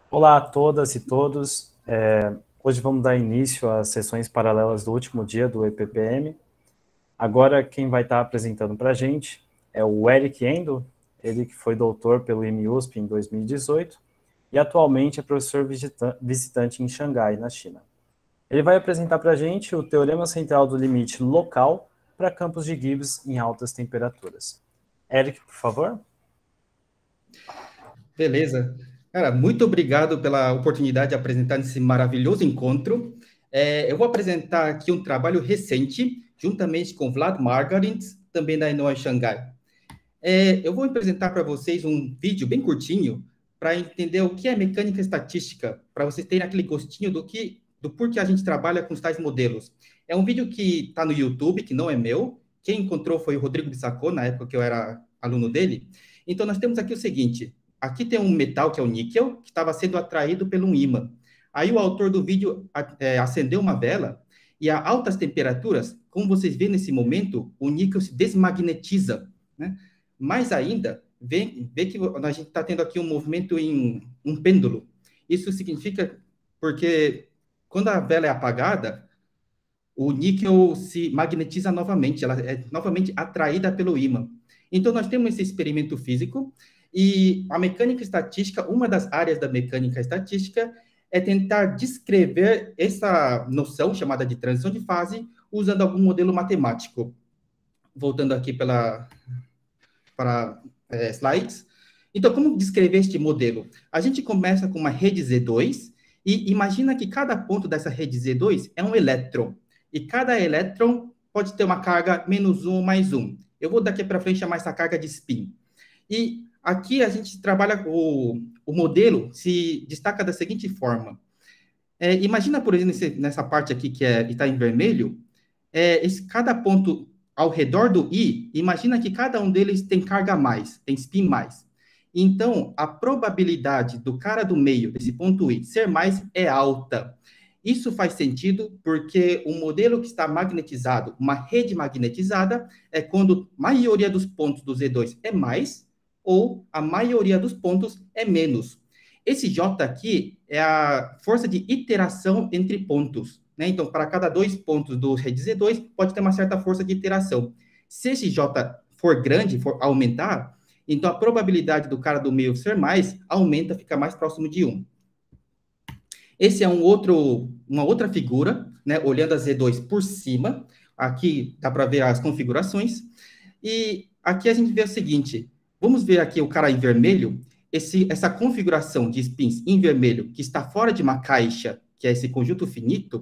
Olá a todas e todos. Hoje vamos dar início às sessões paralelas do último dia do EPPM. Agora quem vai estar apresentando para a gente é o Eric Endo, ele que foi doutor pelo IME-USP em 2018 e atualmente é professor visitante em Xangai, na China. Ele vai apresentar para a gente o teorema central do limite local para campos de Gibbs em altas temperaturas. Eric, por favor. Beleza. Cara, muito obrigado pela oportunidade de apresentar esse maravilhoso encontro. Eu vou apresentar aqui um trabalho recente, juntamente com Vlad Margarins, também da Inoi Xangai. Eu vou apresentar para vocês um vídeo bem curtinho para entender o que é mecânica estatística, para vocês terem aquele gostinho do porquê a gente trabalha com os tais modelos. É um vídeo que está no YouTube, que não é meu. Quem encontrou foi o Rodrigo Bissacô, na época que eu era aluno dele. Então, nós temos aqui o seguinte: aqui tem um metal, que é o níquel, que estava sendo atraído por um ímã. Aí o autor do vídeo acendeu uma vela e a altas temperaturas, como vocês veem nesse momento, o níquel se desmagnetiza, né? Mais ainda, vê que a gente está tendo aqui um movimento em um pêndulo. Isso significa porque quando a vela é apagada, o níquel se magnetiza novamente, ela é novamente atraída pelo ímã. Então, nós temos esse experimento físico e a mecânica estatística, uma das áreas da mecânica estatística é tentar descrever essa noção chamada de transição de fase usando algum modelo matemático. Voltando aqui para slides. Então, como descrever este modelo? A gente começa com uma rede Z2 e imagina que cada ponto dessa rede Z2 é um elétron. E cada elétron pode ter uma carga -1 ou +1. Eu vou daqui para frente chamar essa carga de spin. E aqui a gente trabalha, o modelo se destaca da seguinte forma. Imagina, por exemplo, nessa parte aqui que está em vermelho, cada ponto ao redor do I, imagina que cada um deles tem carga a mais, tem spin mais. Então, a probabilidade do cara do meio, desse ponto I, ser mais é alta. Isso faz sentido porque o modelo que está magnetizado, uma rede magnetizada, é quando a maioria dos pontos do Z2 é mais ou a maioria dos pontos é menos. Esse J aqui é a força de iteração entre pontos, né? Então, para cada 2 pontos do rede Z2, pode ter uma certa força de iteração. Se esse J for grande, for aumentar, então a probabilidade do cara do meio ser mais aumenta, fica mais próximo de 1. Esse é uma outra figura, né? Olhando a Z2 por cima. Aqui dá para ver as configurações. E aqui a gente vê o seguinte: vamos ver aqui o cara em vermelho. Essa configuração de spins em vermelho, que está fora de uma caixa, que é esse conjunto finito,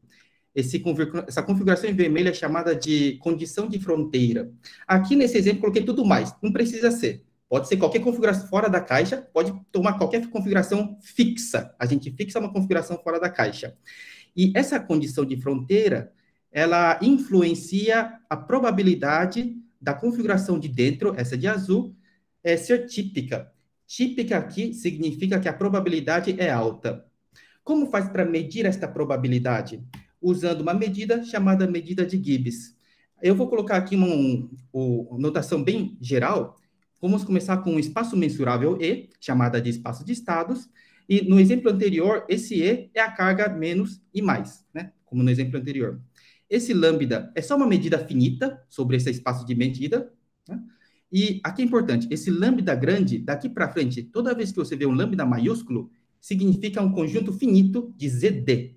essa configuração em vermelho é chamada de condição de fronteira. Aqui nesse exemplo, coloquei tudo mais. Não precisa ser. Pode ser qualquer configuração fora da caixa, pode tomar qualquer configuração fixa. A gente fixa uma configuração fora da caixa. E essa condição de fronteira, ela influencia a probabilidade da configuração de dentro, essa de azul, ser típica. Típica aqui significa que a probabilidade é alta. Como faz para medir esta probabilidade? Usando uma medida chamada medida de Gibbs. Eu vou colocar aqui uma notação bem geral. Vamos começar com um espaço mensurável E, chamada de espaço de estados, e no exemplo anterior, esse E é a carga menos e mais, né? Como no exemplo anterior. Esse lambda é só uma medida finita sobre esse espaço de medida, né? E aqui é importante, esse lambda grande, daqui para frente, toda vez que você vê um lambda maiúsculo, significa um conjunto finito de ZD.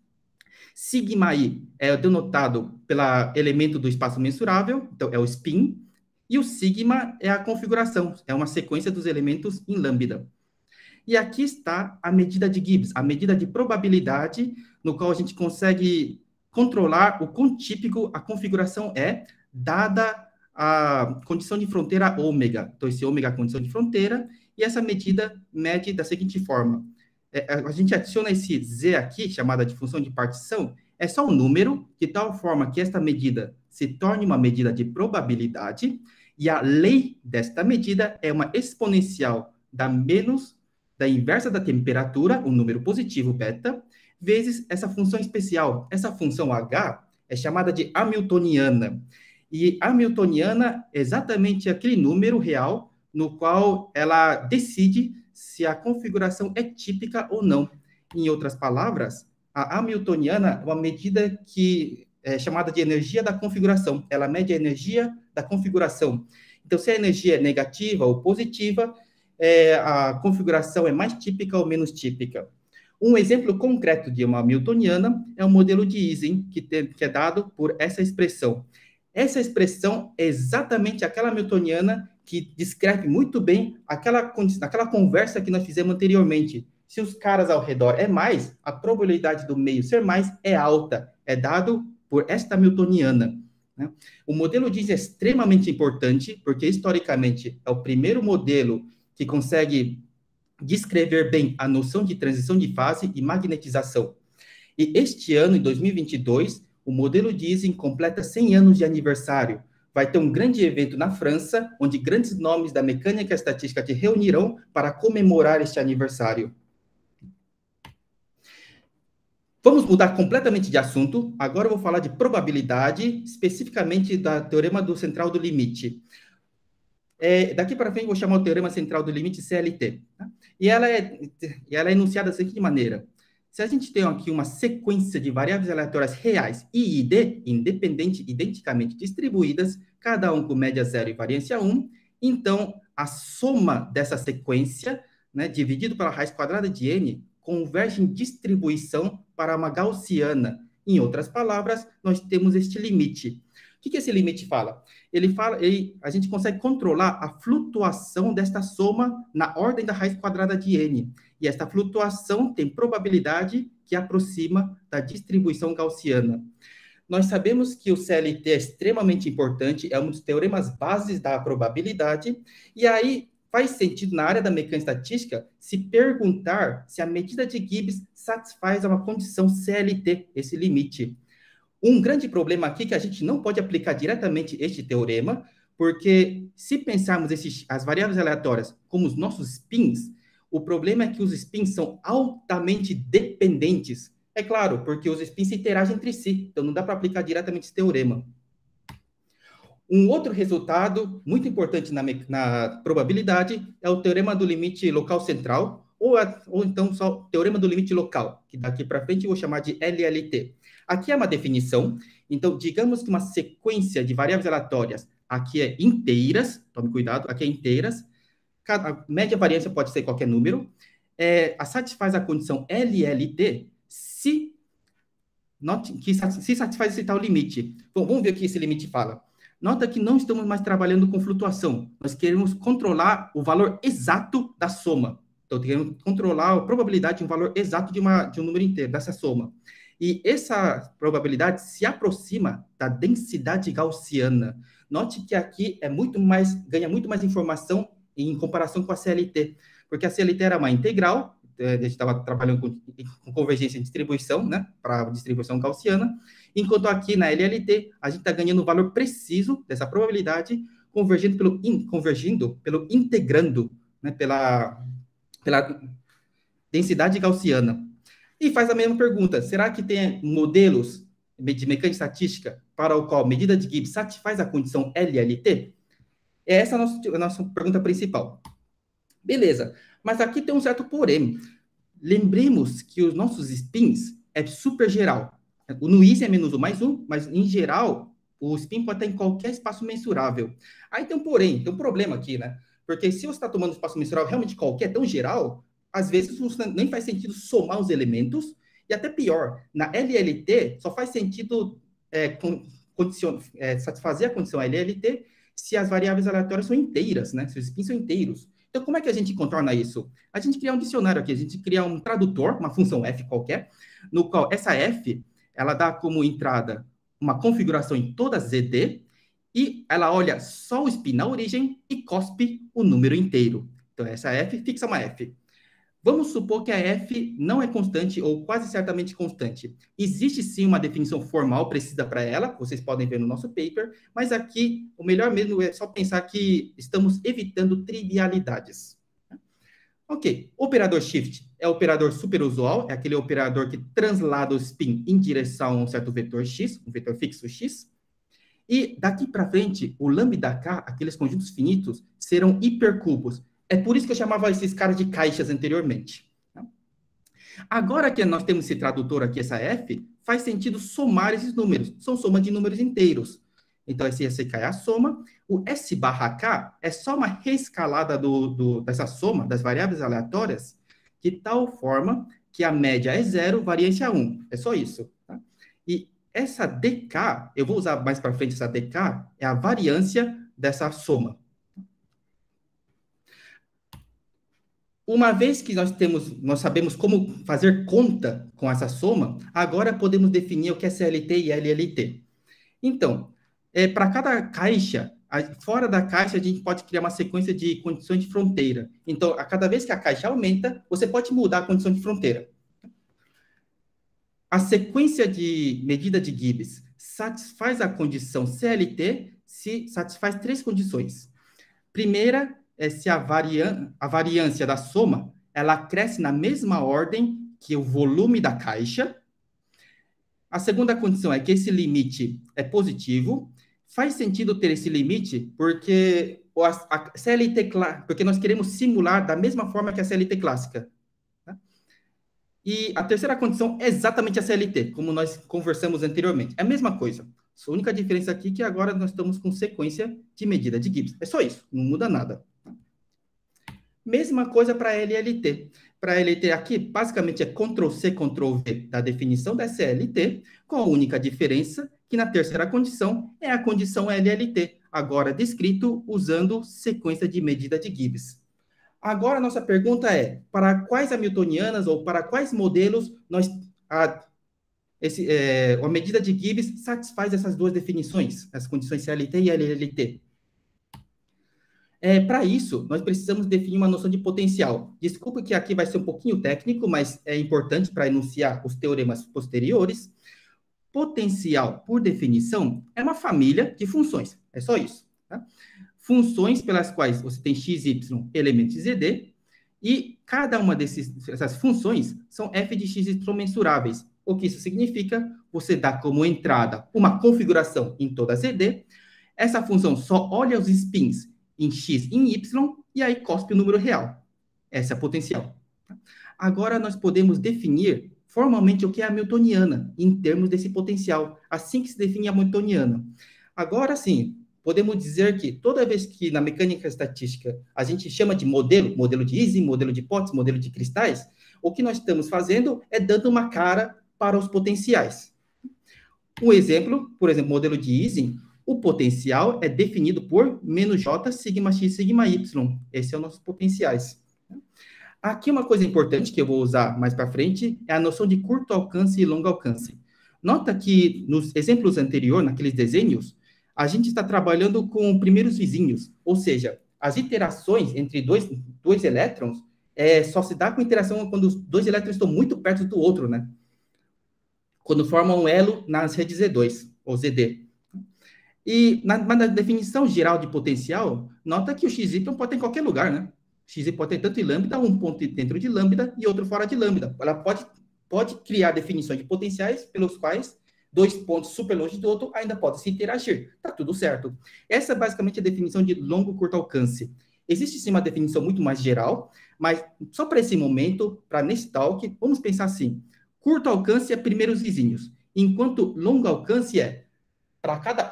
Sigma I é denotado pelo elemento do espaço mensurável, então é o spin, e o sigma é a configuração, é uma sequência dos elementos em lambda. E aqui está a medida de Gibbs, a medida de probabilidade, no qual a gente consegue controlar o quão típico a configuração é, dada a condição de fronteira ômega. Então, esse ômega é a condição de fronteira, e essa medida mede da seguinte forma. A gente adiciona esse z aqui, chamada de função de partição, é só um número, de tal forma que esta medida se torne uma medida de probabilidade, e a lei desta medida é uma exponencial da inversa da temperatura, um número positivo, beta, vezes essa função especial. Essa função h é chamada de hamiltoniana. E hamiltoniana é exatamente aquele número real no qual ela decide se a configuração é típica ou não. Em outras palavras, a hamiltoniana é uma medida que é chamada de energia da configuração. Ela mede a energia da configuração. Então, se a energia é negativa ou positiva, a configuração é mais típica ou menos típica. Um exemplo concreto de uma hamiltoniana é o modelo de Ising, que é dado por essa expressão. Essa expressão é exatamente aquela hamiltoniana que descreve muito bem aquela conversa que nós fizemos anteriormente. Se os caras ao redor é mais, a probabilidade do meio ser mais é alta. É dado por esta hamiltoniana. Né? O modelo de Ising é extremamente importante, porque historicamente é o primeiro modelo que consegue descrever bem a noção de transição de fase e magnetização. E este ano, em 2022, o modelo de Ising completa 100 anos de aniversário. Vai ter um grande evento na França, onde grandes nomes da mecânica e estatística se reunirão para comemorar este aniversário. Vamos mudar completamente de assunto. Agora eu vou falar de probabilidade, especificamente da teorema do central do limite. Daqui para frente eu vou chamar o teorema central do limite CLT. Tá? E ela é enunciada da seguinte maneira. Se a gente tem aqui uma sequência de variáveis aleatórias reais I e D, identicamente distribuídas, cada um com média 0 e variância 1, então a soma dessa sequência, né, dividido pela raiz quadrada de n, converge em distribuição para uma gaussiana. Em outras palavras, nós temos este limite. O que esse limite fala? A gente consegue controlar a flutuação desta soma na ordem da raiz quadrada de n. E esta flutuação tem probabilidade que aproxima da distribuição gaussiana. Nós sabemos que o CLT é extremamente importante, é um dos teoremas bases da probabilidade, e aí faz sentido na área da mecânica estatística se perguntar se a medida de Gibbs satisfaz uma condição CLT, esse limite. Um grande problema aqui é que a gente não pode aplicar diretamente este teorema, porque se pensarmos as variáveis aleatórias como os nossos spins, o problema é que os spins são altamente dependentes. É claro, porque os spins se interagem entre si, então não dá para aplicar diretamente esse teorema. Um outro resultado muito importante na probabilidade é o teorema do limite local central, ou então só o teorema do limite local, que daqui para frente eu vou chamar de LLT. Aqui é uma definição, então digamos que uma sequência de variáveis aleatórias, aqui é inteiras, tome cuidado, aqui é inteiras, a média variância pode ser qualquer número, satisfaz a condição LLT se satisfaz esse tal limite. Bom, vamos ver o que esse limite fala. Nota que não estamos mais trabalhando com flutuação, nós queremos controlar o valor exato da soma. Então, queremos controlar a probabilidade de um valor exato de um número inteiro, dessa soma. E essa probabilidade se aproxima da densidade gaussiana. Note que aqui ganha muito mais informação em comparação com a CLT, porque a CLT era uma integral, a gente estava trabalhando com convergência e distribuição, né, para distribuição gaussiana, enquanto aqui na LLT a gente está ganhando o valor preciso dessa probabilidade, convergindo pelo integrando, né, pela densidade gaussiana. E faz a mesma pergunta, será que tem modelos de mecânica estatística para o qual a medida de Gibbs satisfaz a condição LLT? Essa é a nossa pergunta principal. Beleza, mas aqui tem um certo porém. Lembremos que os nossos spins é super geral. No Ising é menos 1 mais 1, mas em geral, o spin pode estar em qualquer espaço mensurável. Aí tem um porém, tem um problema aqui, né? Porque se você está tomando espaço mensurável realmente qualquer, tão geral, às vezes nem faz sentido somar os elementos, e até pior, na LLT só faz sentido satisfazer a condição LLT se as variáveis aleatórias são inteiras, né? Se os spins são inteiros. Então, como é que a gente contorna isso? A gente cria um dicionário aqui, a gente cria um tradutor, uma função f qualquer, no qual essa f, ela dá como entrada uma configuração em toda ZD, e ela olha só o spin na origem e cospe o número inteiro. Então, essa f fixa uma f. Vamos supor que a f não é constante ou quase certamente constante. Existe sim uma definição formal precisa para ela, vocês podem ver no nosso paper, mas aqui o melhor mesmo é só pensar que estamos evitando trivialidades. Ok, operador shift é o operador superusual, é aquele operador que translada o spin em direção a um certo vetor x, um vetor fixo x. E daqui para frente, o lambda k, aqueles conjuntos finitos, serão hipercubos. É por isso que eu chamava esses caras de caixas anteriormente. Tá? Agora que nós temos esse tradutor aqui, essa F, faz sentido somar esses números. São soma de números inteiros. Então, esse SK é a soma. O S barra K é só uma reescalada dessa soma, das variáveis aleatórias, de tal forma que a média é 0, variância 1. É só isso. Tá? E essa DK, eu vou usar mais para frente essa DK, é a variância dessa soma. Uma vez que nós sabemos como fazer conta com essa soma, agora podemos definir o que é CLT e LLT. Então, para cada caixa, fora da caixa, a gente pode criar uma sequência de condições de fronteira. Então, a cada vez que a caixa aumenta, você pode mudar a condição de fronteira. A sequência de medida de Gibbs satisfaz a condição CLT se satisfaz 3 condições. Primeira é se a variância da soma ela cresce na mesma ordem que o volume da caixa. A segunda condição é que esse limite é positivo. Faz sentido ter esse limite porque a CLT, porque nós queremos simular da mesma forma que a CLT clássica. Tá? E a terceira condição é exatamente a CLT, como nós conversamos anteriormente. É a mesma coisa. A única diferença aqui é que agora nós estamos com sequência de medida de Gibbs. É só isso, não muda nada. Mesma coisa para LLT. Para LLT aqui, basicamente é Ctrl+C, Ctrl+V da definição da CLT, com a única diferença que na terceira condição é a condição LLT, agora descrito usando sequência de medida de Gibbs. Agora, a nossa pergunta é, para quais hamiltonianas ou para quais modelos a medida de Gibbs satisfaz essas duas definições, as condições CLT e LLT? Para isso, nós precisamos definir uma noção de potencial. Desculpa que aqui vai ser um pouquinho técnico, mas é importante para enunciar os teoremas posteriores. Potencial, por definição, é uma família de funções. É só isso. Tá? Funções pelas quais você tem x, y, elementos zd, e cada uma dessas funções são f de x mensuráveis. O que isso significa? Você dá como entrada uma configuração em toda zd, essa função só olha os spins em x e em y, e aí cospe o número real. Essa é a potencial. Agora, nós podemos definir formalmente o que é a hamiltoniana, em termos desse potencial, assim que se define a hamiltoniana. Agora, sim, podemos dizer que toda vez que na mecânica estatística a gente chama de modelo de Ising, modelo de Potts, modelo de cristais, o que nós estamos fazendo é dando uma cara para os potenciais. Um exemplo, por exemplo, modelo de Ising, o potencial é definido por menos J, sigma x, sigma y. Esse é o nosso potenciais. Aqui uma coisa importante que eu vou usar mais para frente é a noção de curto alcance e longo alcance. Nota que nos exemplos anteriores, naqueles desenhos, a gente está trabalhando com primeiros vizinhos, ou seja, as interações entre dois elétrons só se dá com interação quando os dois elétrons estão muito perto do outro, né? Quando formam um elo nas redes Z2, ou ZD. E na definição geral de potencial, nota que o XY pode ter em qualquer lugar, né? XY pode ter tanto em lambda, um ponto dentro de lambda e outro fora de lambda. Ela pode criar definições de potenciais pelos quais dois pontos super longe do outro ainda podem se interagir. Tá tudo certo. Essa é basicamente a definição de longo curto alcance. Existe sim uma definição muito mais geral, mas só para esse momento, para nesse talk, vamos pensar assim. Curto alcance é primeiros vizinhos, enquanto longo alcance é para cada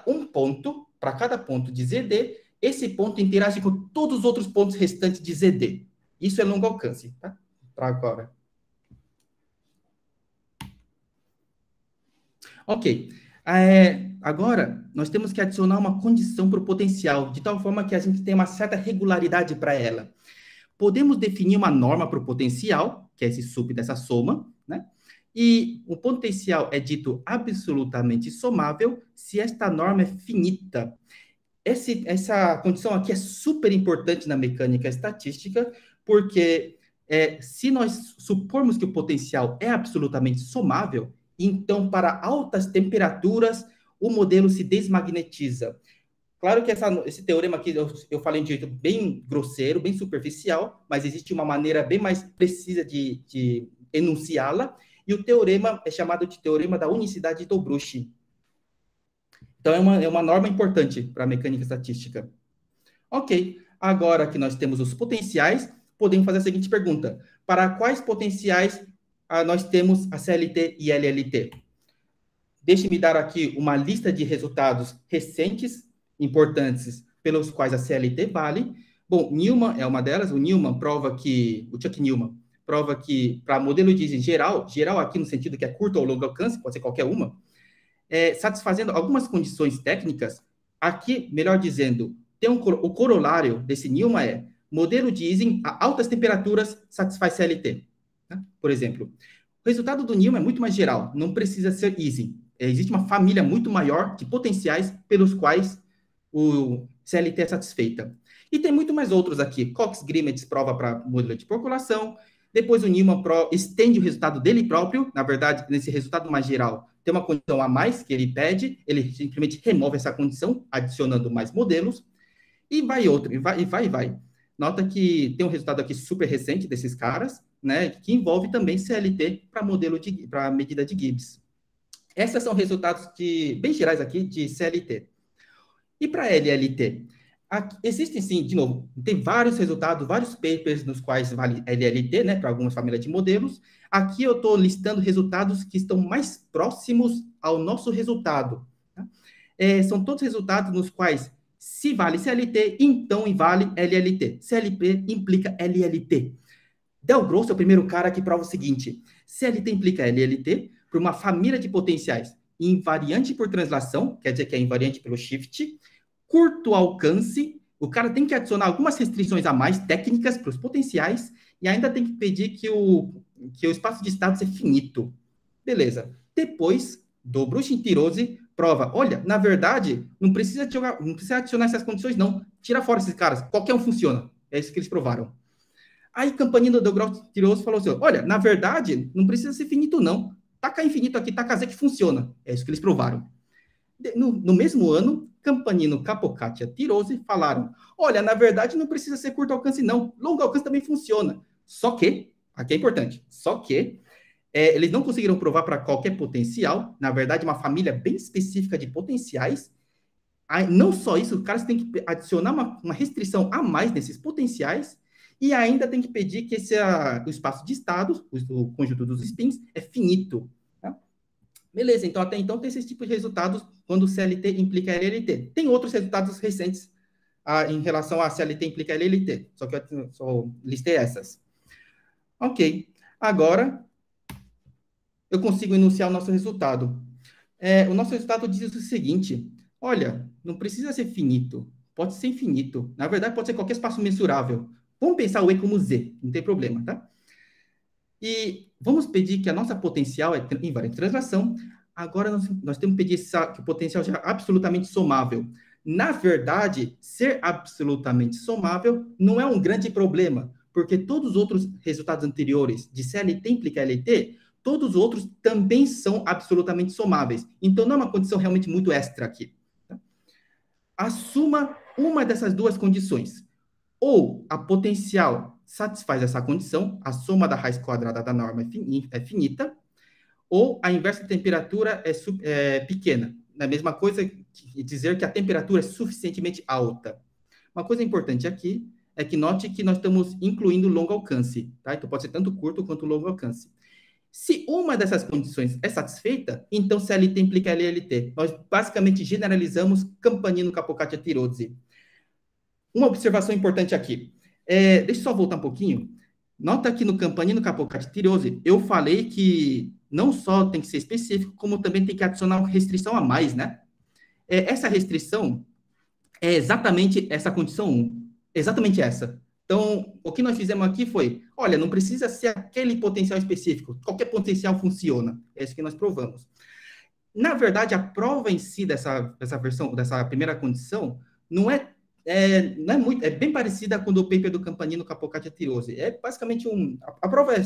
ponto de ZD, esse ponto interage com todos os outros pontos restantes de ZD. Isso é longo alcance, tá? Para agora. Ok. Agora, nós temos que adicionar uma condição para o potencial, de tal forma que a gente tenha uma certa regularidade para ela. Podemos definir uma norma para o potencial, que é esse sup dessa soma, né? E o potencial é dito absolutamente somável se esta norma é finita. Essa condição aqui é super importante na mecânica estatística, porque se nós supormos que o potencial é absolutamente somável, então, para altas temperaturas, o modelo se desmagnetiza. Claro que esse teorema aqui eu falei de um jeito bem grosseiro, bem superficial, mas existe uma maneira bem mais precisa de enunciá-la, e o teorema é chamado de teorema da unicidade de Dobruch. Então, é uma norma importante para a mecânica estatística. Ok, Agora que nós temos os potenciais, podemos fazer a seguinte pergunta. Para quais potenciais nós temos a CLT e LLT? Deixe-me dar aqui uma lista de resultados recentes, importantes, pelos quais a CLT vale. Bom, Newman é uma delas. O Chuck Newman prova que para modelo de geral aqui no sentido que é curto ou longo alcance, pode ser qualquer uma, satisfazendo algumas condições técnicas, aqui, melhor dizendo, o corolário desse Newman é modelo de Ising a altas temperaturas satisfaz CLT. Né? Por exemplo, o resultado do Newman é muito mais geral, não precisa ser Ising. Existe uma família muito maior de potenciais pelos quais o CLT é satisfeita. E tem muito mais outros aqui. Cox-Grimmett prova para modelo de percolação. Depois o Newman estende o resultado dele próprio. Na verdade, nesse resultado mais geral, tem uma condição a mais que ele pede. Ele simplesmente remove essa condição, adicionando mais modelos. E vai outro, e vai. Nota que tem um resultado aqui super recente desses caras, né, que envolve também CLT para medida de Gibbs. Esses são resultados bem gerais aqui de CLT. E para LLT? Existem sim, de novo, tem vários resultados, vários papers nos quais vale LLT, né, para algumas famílias de modelos. Aqui eu estou listando resultados que estão mais próximos ao nosso resultado. Tá? São todos resultados nos quais, se vale CLT, então vale LLT. CLP implica LLT. Del Grosso é o primeiro cara que prova o seguinte: CLT implica LLT para uma família de potenciais invariante por translação, quer dizer que é invariante pelo shift, curto alcance, o cara tem que adicionar algumas restrições a mais técnicas para os potenciais e ainda tem que pedir que o espaço de estados é finito. Beleza. Depois, do Bruchin-Tirose, prova, olha, na verdade, não precisa adicionar essas condições, não. Tira fora esses caras, qualquer um funciona. É isso que eles provaram. Aí, Campanino do Bruchin-Tirose falou assim, olha, na verdade, não precisa ser finito, não. Taca infinito aqui, taca Z que funciona. É isso que eles provaram. No mesmo ano, Campanino, Capocatia, Tirose falaram, olha, na verdade, não precisa ser curto alcance, não. Longo alcance também funciona. Só que, aqui é importante, eles não conseguiram provar para qualquer potencial, na verdade, uma família bem específica de potenciais. Aí, não só isso, o cara tem que adicionar uma restrição a mais nesses potenciais e ainda tem que pedir que o espaço de estados, o conjunto dos spins, é finito. Tá? Beleza, então até então tem esse tipo de resultados quando o CLT implica LLT. Tem outros resultados recentes em relação a CLT implica LLT, só que eu só listei essas. Ok, agora eu consigo enunciar o nosso resultado. O nosso resultado diz o seguinte, olha, não precisa ser finito, pode ser infinito. Na verdade, pode ser qualquer espaço mensurável. Vamos pensar o E como Z, não tem problema, tá? E vamos pedir que a nossa potencial é invariante de translação. Agora, nós temos que pedir que o potencial seja absolutamente somável. Na verdade, ser absolutamente somável não é um grande problema, porque todos os outros resultados anteriores de CLT implica LT, todos os outros também são absolutamente somáveis. Então, não é uma condição realmente muito extra aqui. Tá? Assuma uma dessas duas condições. Ou a potencial satisfaz essa condição, a soma da raiz quadrada da norma é finita, ou a inversa da temperatura é pequena. É a mesma coisa que dizer que a temperatura é suficientemente alta. Uma coisa importante aqui é que note que nós estamos incluindo longo alcance, tá? Então pode ser tanto curto quanto longo alcance. Se uma dessas condições é satisfeita, então CLT implica LLT. Nós basicamente generalizamos Campanino, Capocatia, Tirose. Uma observação importante aqui. Deixa eu só voltar um pouquinho. Nota que no Campanino, Capocatia, Tirose, eu falei que não só tem que ser específico, como também tem que adicionar uma restrição a mais, né? Essa restrição é exatamente essa condição 1. Exatamente essa. Então, o que nós fizemos aqui foi, olha, não precisa ser aquele potencial específico, qualquer potencial funciona. É isso que nós provamos. Na verdade, a prova em si dessa primeira condição não é bem parecida com o do paper do Campanino, Capocatia, Tirose. É basicamente a prova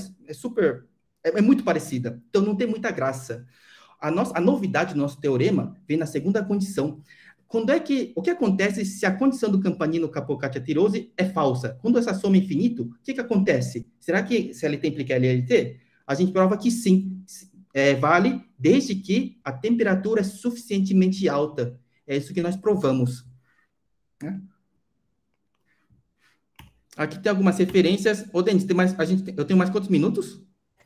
é muito parecida, então não tem muita graça. A novidade do nosso teorema vem na segunda condição. O que acontece se a condição do Campanino, Capocatia, Tirose é falsa? Quando essa soma é infinito, o que acontece? Será que CLT implica LLT? A gente prova que sim, vale desde que a temperatura é suficientemente alta. É isso que nós provamos. Né? Aqui tem algumas referências. Ô, Denis, eu tenho mais quantos minutos?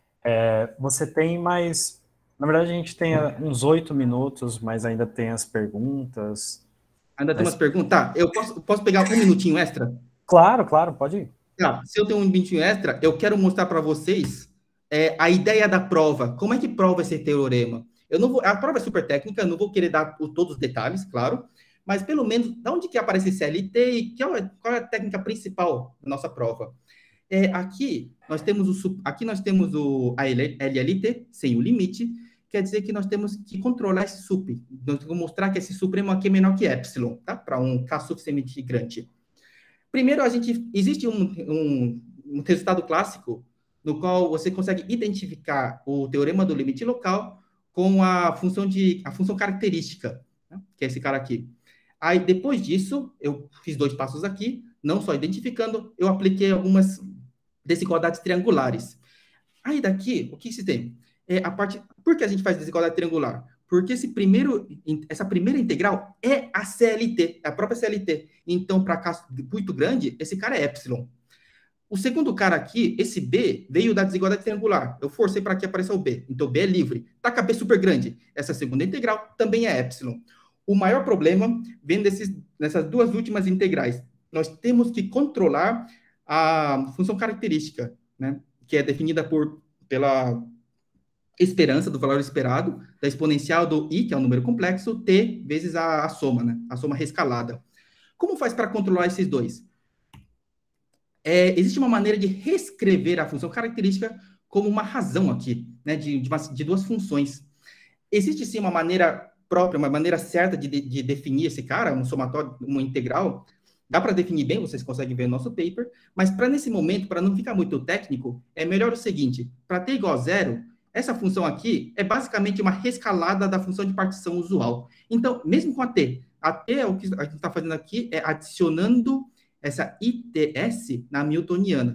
Você tem mais... Na verdade, a gente tem uns 8 minutos, mas ainda tem as perguntas. Ainda tem umas perguntas? Tá, eu posso pegar um minutinho extra? Claro, claro, pode ir. Tá, se eu tenho um minutinho extra, eu quero mostrar para vocês a ideia da prova. Como é que prova esse teorema? Eu não vou, a prova é super técnica, eu não vou querer dar todos os detalhes, claro, mas pelo menos, de onde que aparece CLT e qual é a técnica principal da nossa prova? Aqui nós temos a LLT, sem o limite, quer dizer que nós temos que controlar esse sup. Nós temos que mostrar que esse supremo aqui é menor que epsilon, tá? Para um K suficientemente grande. Primeiro, existe um resultado clássico no qual você consegue identificar o teorema do limite local com a função característica, né? Que é esse cara aqui. Aí, depois disso, eu fiz 2 passos aqui, não só identificando, eu apliquei algumas desigualdades triangulares. Aí daqui, o que se tem? Por que a gente faz desigualdade triangular? Porque essa primeira integral é a CLT, a própria CLT. Então, para K muito grande, esse cara é epsilon. O segundo cara aqui, esse B, veio da desigualdade triangular. Eu forcei para que apareça o B. Então, B é livre. Tá com a B super grande. Essa segunda integral também é epsilon. O maior problema vem nessas 2 últimas integrais. Nós temos que controlar a função característica, né? Que é definida pela esperança do valor esperado, da exponencial do i, que é um número complexo, t vezes a soma, né? A soma rescalada. Como faz para controlar esses dois? Existe uma maneira de reescrever a função característica como uma razão aqui, né? De 2 funções. Existe sim uma maneira própria, uma maneira certa de definir esse cara, um somatório, uma integral. Dá para definir bem, vocês conseguem ver no nosso paper, mas nesse momento, para não ficar muito técnico, é melhor o seguinte: para t igual a 0, essa função aqui é basicamente uma rescalada da função de partição usual. Então, mesmo com a t é o que a gente está fazendo aqui, é adicionando essa ITS na newtoniana.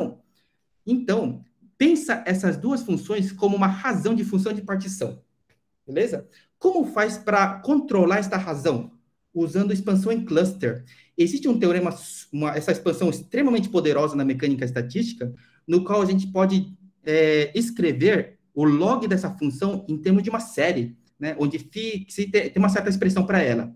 Então, pensa essas 2 funções como uma razão de função de partição. Beleza? Como faz para controlar esta razão? Usando expansão em cluster. Existe um teorema, essa expansão extremamente poderosa na mecânica estatística, no qual a gente pode escrever o log dessa função em termos de uma série, né, onde tem uma certa expressão para ela.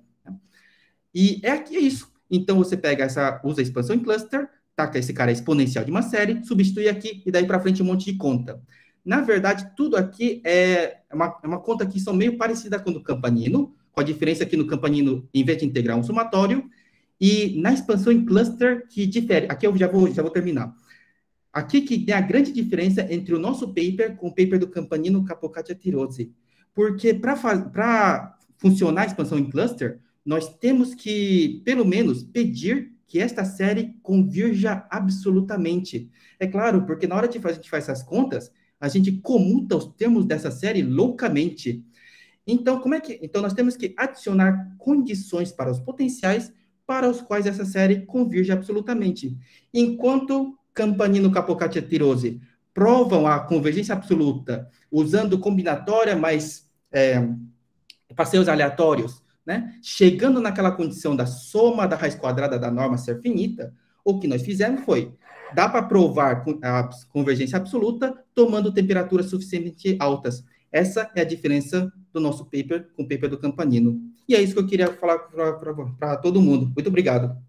E aqui é isso. Então, você usa a expansão em cluster, taca esse cara exponencial de uma série, substitui aqui, e daí para frente um monte de conta. Na verdade, tudo aqui é uma conta que são meio parecida com o do Campanino, com a diferença que no Campanino, em vez de integrar um somatório, e na expansão em cluster, que difere. Aqui eu já vou terminar. Aqui que tem a grande diferença entre o nosso paper com o paper do Campanino, Capocaccia e Tirozzi. Porque para funcionar a expansão em cluster, nós temos que, pelo menos, pedir que esta série convirja absolutamente. É claro, porque na hora de a gente faz essas contas, a gente comuta os termos dessa série loucamente. Então, então nós temos que adicionar condições para os potenciais para os quais essa série convirge absolutamente. Enquanto Campanino, Capocaccia e Tirozzi provam a convergência absoluta usando combinatória mais passeios aleatórios, né? Chegando naquela condição da soma da raiz quadrada da norma ser finita, o que nós fizemos foi, dá para provar a convergência absoluta tomando temperaturas suficientemente altas. Essa é a diferença do nosso paper com o paper do Campanino. E é isso que eu queria falar para todo mundo. Muito obrigado.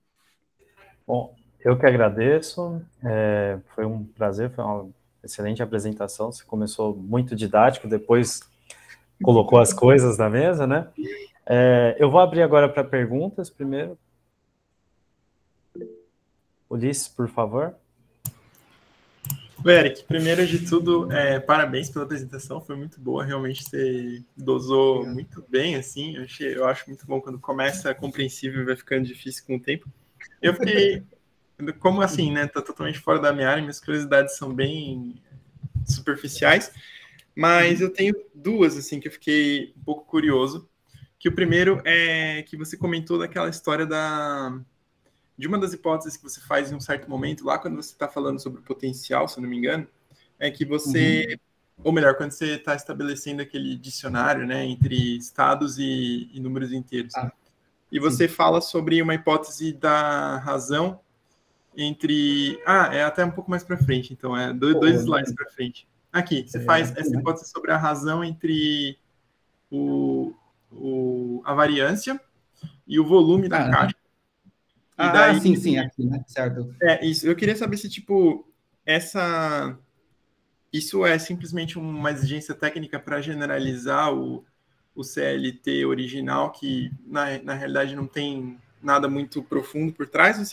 Bom, eu que agradeço. Foi um prazer, foi uma excelente apresentação. Você começou muito didático, depois colocou as coisas na mesa, né? Eu vou abrir agora para perguntas primeiro. Ulisses, por favor. Eric, primeiro de tudo, parabéns pela apresentação, foi muito boa, realmente você dosou muito bem, assim, eu acho muito bom quando começa compreensível e vai ficando difícil com o tempo. Eu fiquei, como assim, né, tá totalmente fora da minha área, minhas curiosidades são bem superficiais, mas eu tenho 2, assim, que eu fiquei um pouco curioso, que o primeiro é que você comentou daquela história de uma das hipóteses que você faz em um certo momento, lá quando você está falando sobre o potencial, se eu não me engano, é que você, ou melhor, quando você está estabelecendo aquele dicionário, né, entre estados e números inteiros. E você fala sobre uma hipótese da razão É até um pouco mais para frente, então, dois slides para frente. Aqui, você faz essa hipótese sobre a razão entre a variância e o volume da caixa. E daí, sim, aqui, né? Certo. Isso. Eu queria saber se, isso é simplesmente uma exigência técnica para generalizar o CLT original, que na realidade não tem nada muito profundo por trás, ou se,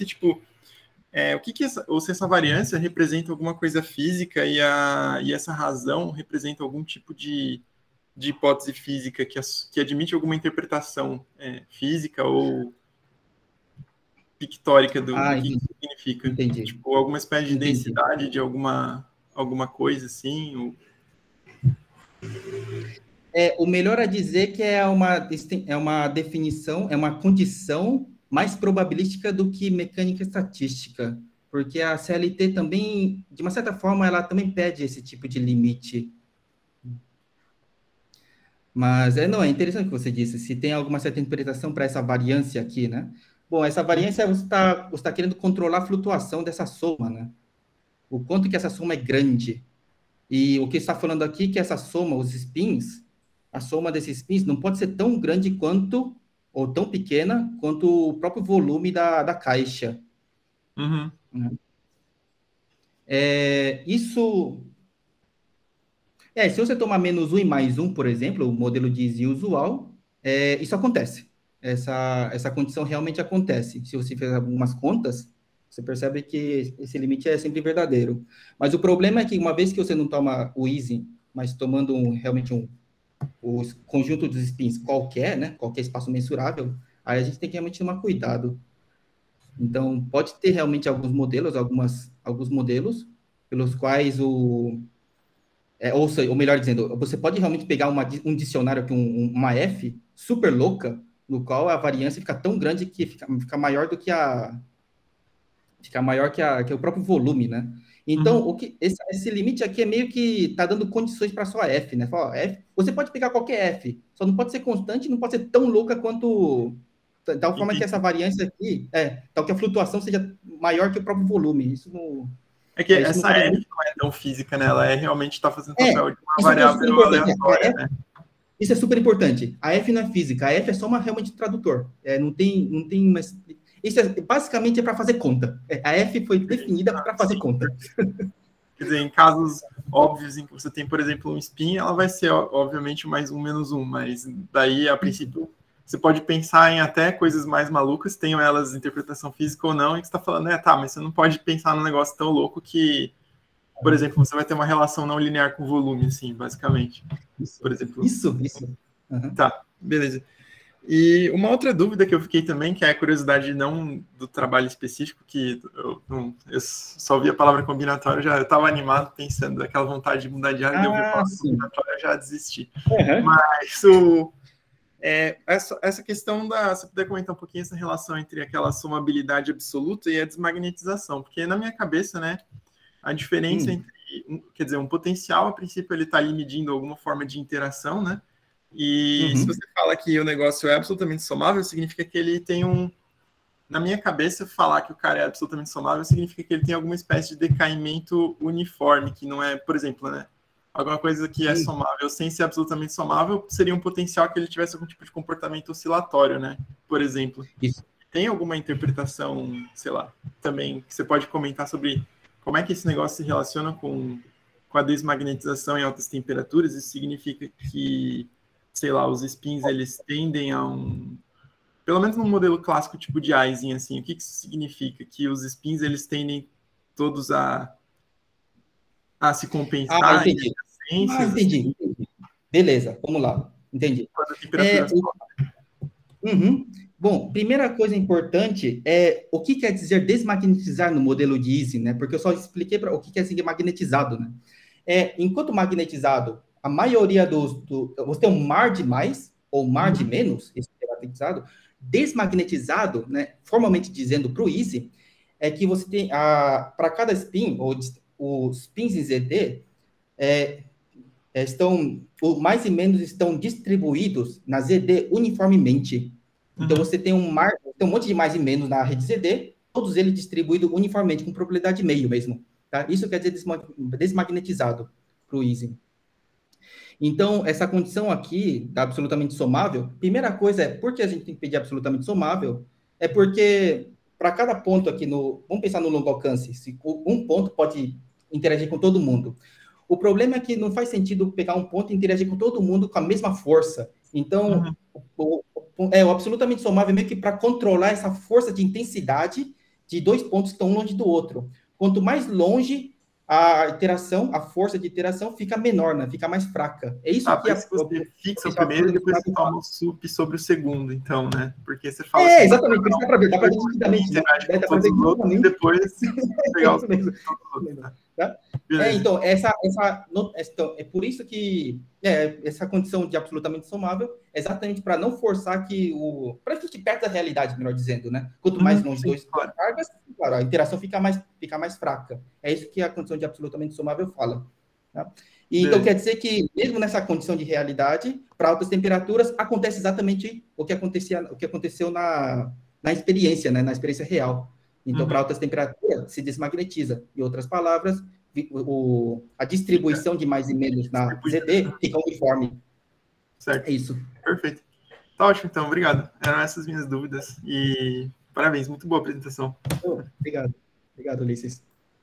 ou se essa variância representa alguma coisa física e essa razão representa algum tipo de hipótese física que admite alguma interpretação física ou pictórica do que isso significa. Entendi. Alguma espécie de densidade de alguma coisa assim. O melhor a dizer que é uma definição, é uma condição mais probabilística do que mecânica estatística, porque a CLT também, de uma certa forma, ela também pede esse tipo de limite. Mas é interessante o que você disse, se tem alguma certa interpretação para essa variância aqui, né? Bom, essa variância você está querendo controlar a flutuação dessa soma, né? O quanto que essa soma é grande. E o que está falando aqui é que essa soma, os spins, a soma desses spins não pode ser tão grande quanto, ou tão pequena, quanto o próprio volume da caixa. Uhum. Se você tomar menos 1 e mais 1, por exemplo, o modelo de Easy usual, isso acontece. Essa condição realmente acontece. Se você fizer algumas contas, você percebe que esse limite é sempre verdadeiro. Mas o problema é que, uma vez que você não toma o Easy, mas tomando realmente o conjunto dos spins qualquer, né? Qualquer espaço mensurável, aí a gente tem que realmente tomar cuidado. Então, pode ter realmente alguns modelos pelos quais ou melhor dizendo, você pode realmente pegar um dicionário, uma F super louca, no qual a variância fica tão grande que fica maior do que que o próprio volume, né? Então, esse limite aqui é meio que está dando condições para a sua F, né? Fala, F, você pode pegar qualquer F, só não pode ser constante, não pode ser tão louca quanto... Tal forma que essa variância aqui, tal que a flutuação seja maior que o próprio volume. Isso não... que essa F não é tão física, né? Ela realmente está fazendo papel de uma variável aleatória, né? Isso é super importante. A F não é física, a F é só realmente tradutor. Não tem mais... Isso basicamente é para fazer conta. A F foi definida para fazer conta. Quer dizer, em casos óbvios em que você tem, por exemplo, um spin, ela vai ser, obviamente, mais 1 menos 1, mas daí, a princípio, você pode pensar em até coisas mais malucas, tenham elas interpretação física ou não, e que você está falando, mas você não pode pensar num negócio tão louco que, por exemplo, você vai ter uma relação não linear com o volume, assim, basicamente. Por exemplo. Isso. Uhum. Tá, beleza. E uma outra dúvida que eu fiquei também, que é a curiosidade não do trabalho específico, que eu só vi a palavra combinatório, eu estava animado pensando, aquela vontade de mudar de área, eu vi a palavra combinatório, eu já desisti. Uhum. Mas essa questão se puder comentar um pouquinho essa relação entre aquela somabilidade absoluta e a desmagnetização, porque na minha cabeça, né, a diferença entre, quer dizer, um potencial, a princípio, ele está ali medindo alguma forma de interação, né? E se você fala que o negócio é absolutamente somável, significa que ele tem na minha cabeça, falar que o cara é absolutamente somável significa que ele tem alguma espécie de decaimento uniforme, que não é, por exemplo, né? Alguma coisa que é somável sem ser absolutamente somável seria um potencial que ele tivesse algum tipo de comportamento oscilatório, né? Por exemplo. Isso. Tem alguma interpretação, sei lá, também que você pode comentar sobre como é que esse negócio se relaciona com a desmagnetização em altas temperaturas? Isso significa que, sei lá, os spins, eles tendem a pelo menos no modelo clássico tipo de Ising, assim, o que isso significa? Que os spins, eles tendem todos a se compensar? Entendi. Entendi. Beleza, vamos lá. Entendi. Bom, primeira coisa importante é o que quer dizer desmagnetizar no modelo de Ising, né? Porque eu só expliquei o que quer dizer magnetizado, né? Enquanto magnetizado, a maioria você tem um mar de mais ou mar de menos, esse é magnetizado. Desmagnetizado, né? Formalmente dizendo para o Ising, é que você tem para cada spin, ou os spins em ZT, o mais e menos estão distribuídos na ZD uniformemente. Então, você tem um monte de mais e menos na rede ZD, todos eles distribuídos uniformemente, com probabilidade meio mesmo. Tá? Isso quer dizer desmagnetizado para o Ising. Então, essa condição aqui, da absolutamente somável, primeira coisa é, por que a gente tem que pedir absolutamente somável? É porque, para cada ponto aqui vamos pensar no longo alcance, se um ponto pode interagir com todo mundo. O problema é que não faz sentido pegar um ponto e interagir com todo mundo com a mesma força. Então, o absolutamente somável é meio que para controlar essa força de intensidade de dois pontos que estão longe do outro. Quanto mais longe a interação, a força de interação fica menor, né? Fica mais fraca. É isso que você fixa o primeiro e depois você toma o sup sobre o segundo, então, né? Porque você fala assim, exatamente, por isso dá para ver, dá para ver nitidamente, né? Dá para ver nitidamente. E depois pegar os outros. Tá? Então, é por isso que essa condição de absolutamente somável é exatamente para não forçar para que fique perto da realidade, melhor dizendo, né? Quanto mais longe dois cargas, claro, a interação fica mais fraca. É isso que a condição de absolutamente somável fala. Tá? E, então, quer dizer que, mesmo nessa condição de realidade, para altas temperaturas, acontece exatamente o que aconteceu na experiência, né? Na experiência real. Então, para altas temperaturas, se desmagnetiza. Em outras palavras, a distribuição de mais e menos na ZD fica uniforme. Certo. É isso. Perfeito. Tá ótimo, então. Obrigado. Eram essas minhas dúvidas. E parabéns. Muito boa apresentação. Obrigado. Obrigado, Ulisses.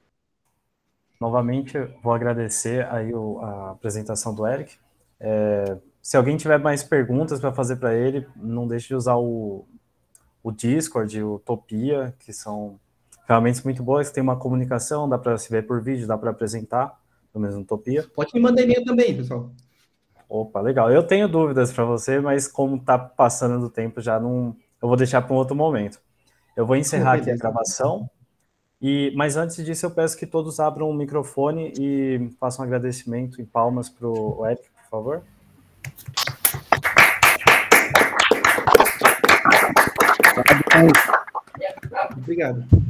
Novamente, vou agradecer aí a apresentação do Eric. Se alguém tiver mais perguntas para fazer para ele, não deixe de usar o Discord, o Utopia, que são ferramentas muito boas, tem uma comunicação, dá para se ver por vídeo, dá para apresentar, pelo menos no Utopia. Pode me mandar e-mail também, pessoal. Opa, legal. Eu tenho dúvidas para você, mas como está passando do tempo, já não... Eu vou deixar para um outro momento. Eu vou encerrar aqui a gravação, mas antes disso eu peço que todos abram o microfone e façam um agradecimento em palmas para o Eric, por favor. Obrigado.